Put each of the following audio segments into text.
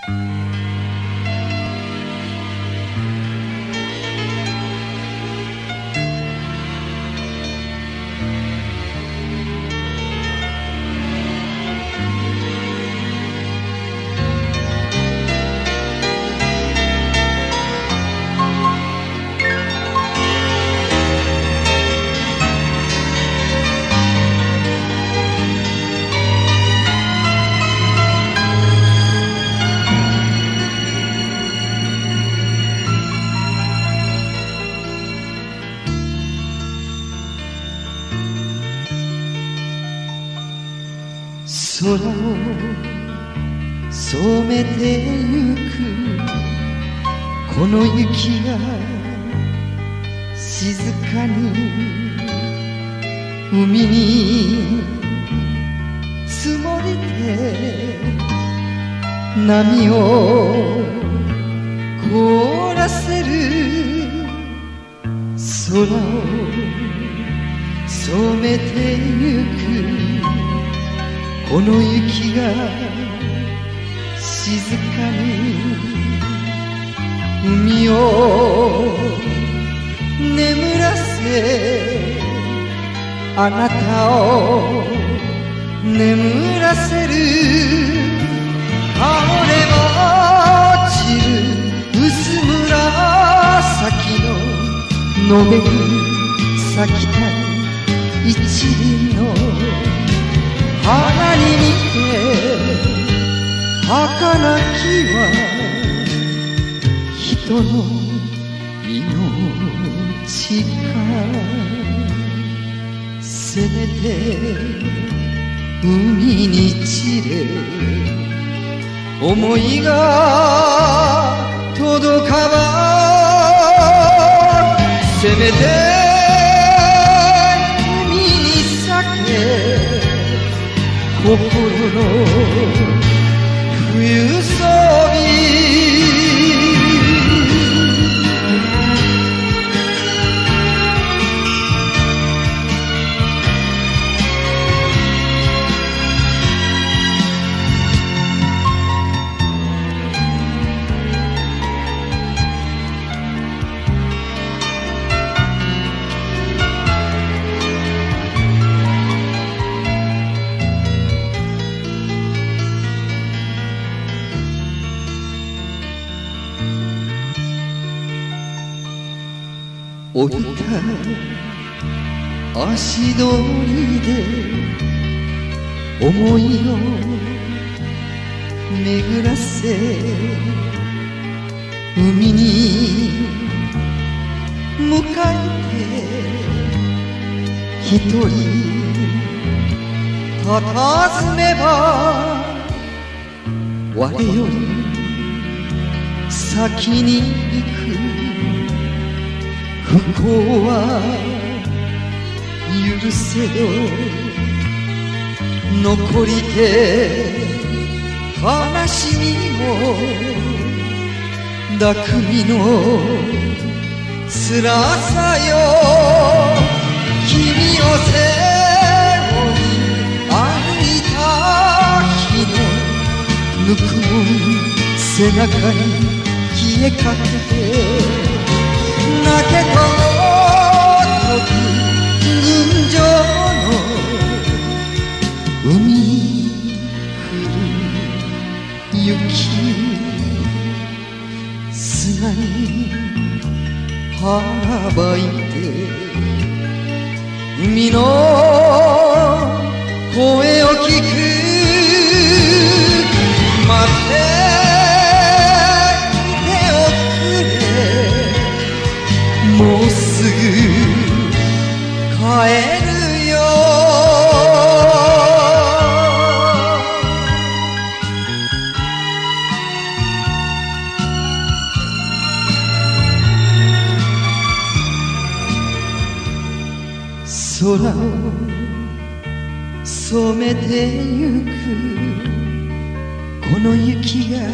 空を染めてゆくこの雪が静かに海に積もりて波を凍らせる空を染めてゆくこの雪が静かに海を眠らせあなたを眠らせる倒れ落ちる薄紫の延べく咲きたい一輪の花に似て儚きは人の命かせめて海に散れ思いが届かばせめて海に咲け心の冬そび降りた足取りで思いを巡らせ海に向かって一人佇めば我より先に行く不幸は許せど残りて悲しみも抱く身の辛さよ君を背負い歩いた日のぬくもる背中に消えかけて泣けととく群青の海に降る雪砂に羽ばいて海の声を聞く待ってもうすぐ帰るよ空を染めてゆくこの雪が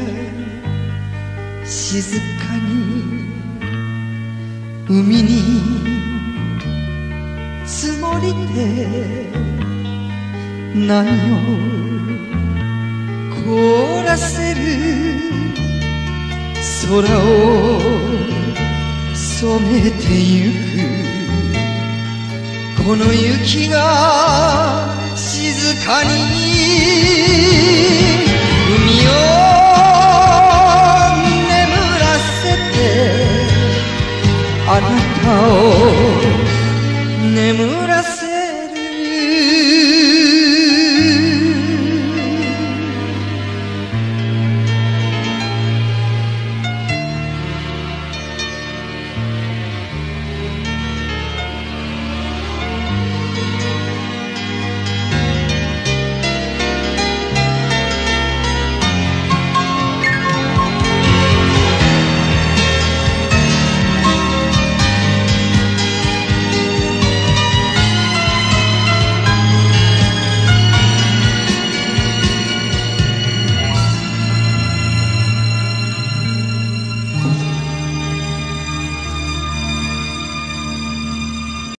静かに海に積もりて波を凍らせる空を染めてゆくこの雪が静かに海を眠らせてあなたを